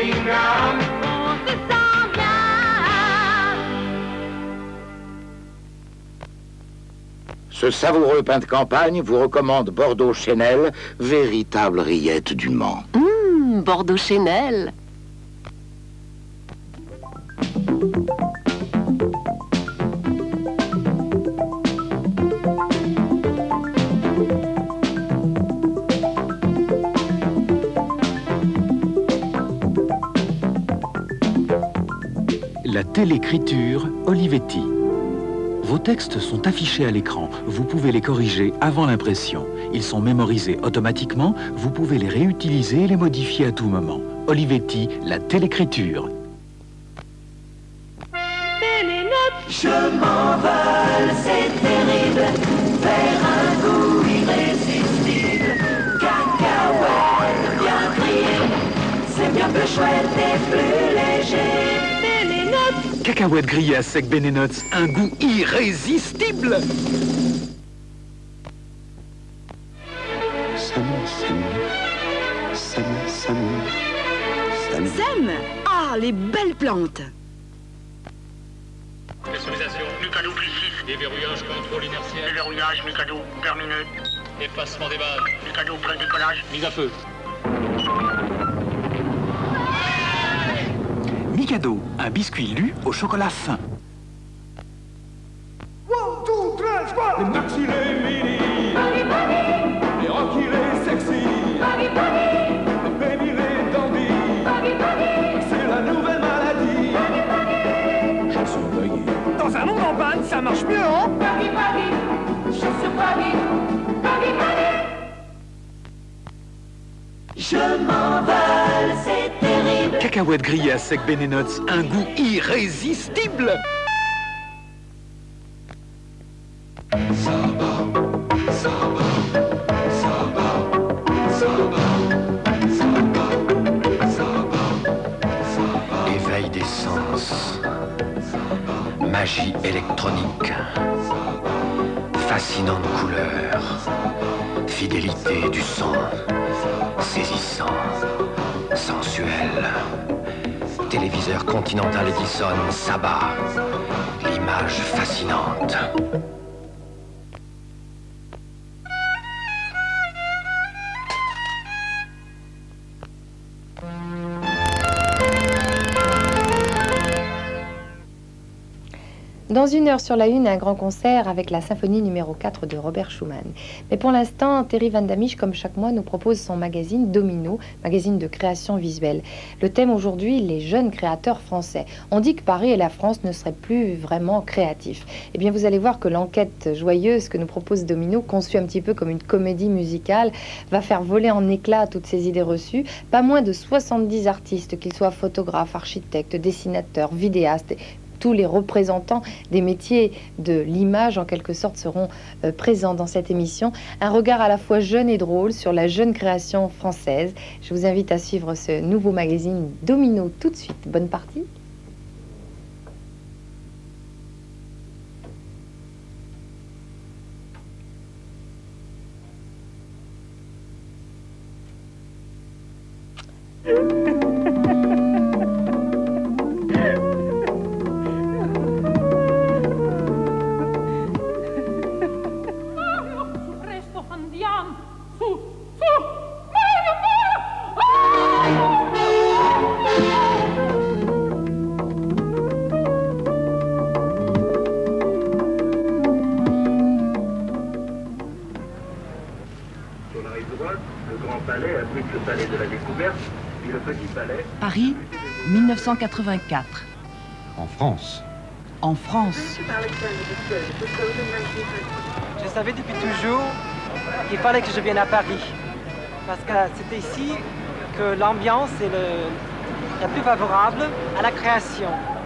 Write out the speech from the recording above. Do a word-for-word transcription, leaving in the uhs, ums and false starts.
Birmingham. On se sent bien. Ce savoureux pain de campagne vous recommande Bordeaux Chenel, véritable rillette du Mans. Mmh, Bordeaux Chenel. La télécriture Olivetti. Vos textes sont affichés à l'écran. Vous pouvez les corriger avant l'impression. Ils sont mémorisés automatiquement. Vous pouvez les réutiliser et les modifier à tout moment. Olivetti, la télécriture. Je m'envole, c'est terrible, vers un goût irrésistible. Cacahuètes bien grillées, c'est bien plus chouette et plus léger. Cacahuètes grillées à sec Benenuts, un goût irrésistible. Sam, Sam, Sam, Sam, Sam. Sam. Ah, les belles plantes. Pressurisation. Mikado plus six. Déverrouillage, contrôle inertiel. Déverrouillage, Mikado, terminé. Effacement des bases. Mikado, plein décollage. Mise à feu. Mikado, un biscuit lu au chocolat fin. One, two, three, squat. Les maxi, les mini. Body, body. Les rocky, les sexy. Body, body. Les baby, les dandy. Body, body. C'est la nouvelle maladie. Body, body. Je suis bagué. Dans un monde en panne, ça marche mieux, hein? Body, body. Je suis body. Body, body. Je m'envole, c'est terrible. Cacahuètes grillées à sec Benenuts, un goût irrésistible. Éveil des sens. Magie électronique. Fascinante couleur. Fidélité du son. Saisissant. Sensuel. Téléviseur Continental Edison, Saba. L'image fascinante. Dans une heure sur la une, un grand concert avec la symphonie numéro quatre de Robert Schumann. Mais pour l'instant, Terry Van Damisch, comme chaque mois, nous propose son magazine Domino, magazine de création visuelle. Le thème aujourd'hui, les jeunes créateurs français. On dit que Paris et la France ne seraient plus vraiment créatifs. Eh bien, vous allez voir que l'enquête joyeuse que nous propose Domino, conçue un petit peu comme une comédie musicale, va faire voler en éclats toutes ces idées reçues. Pas moins de soixante-dix artistes, qu'ils soient photographes, architectes, dessinateurs, vidéastes, tous les représentants des métiers de l'image, en quelque sorte, seront euh, présents dans cette émission. Un regard à la fois jeune et drôle sur la jeune création française. Je vous invite à suivre ce nouveau magazine Domino tout de suite. Bonne partie. Paris, mille neuf cent quatre-vingt-quatre. En France. En France. Je savais depuis toujours qu'il fallait que je vienne à Paris. Parce que c'est ici que l'ambiance est le, la plus favorable à la création.